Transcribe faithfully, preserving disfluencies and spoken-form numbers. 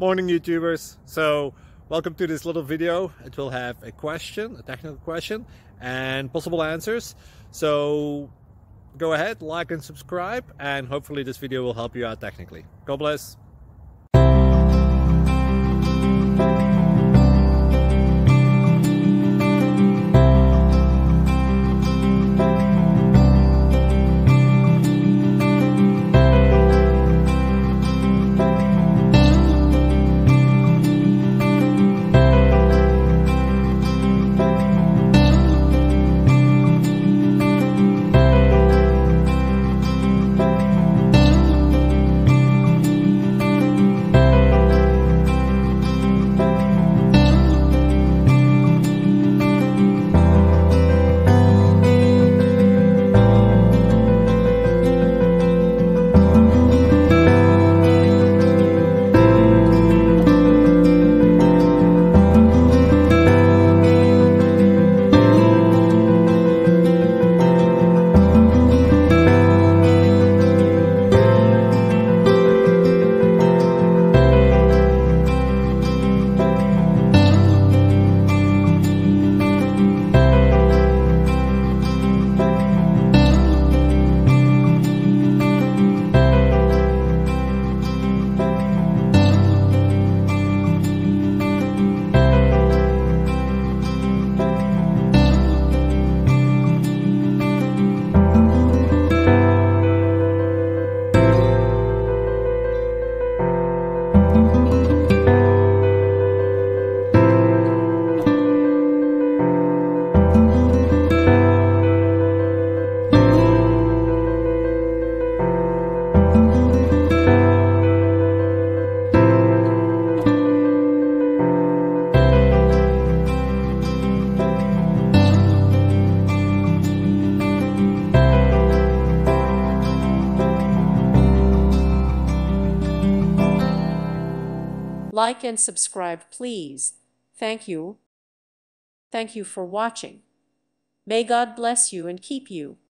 Morning YouTubers. So welcome to this little video. It will have a question, a technical question, and possible answers. So go ahead, like and subscribe, and hopefully this video will help you out technically. God bless. Like and subscribe, please. Thank you. Thank you for watching. May God bless you and keep you.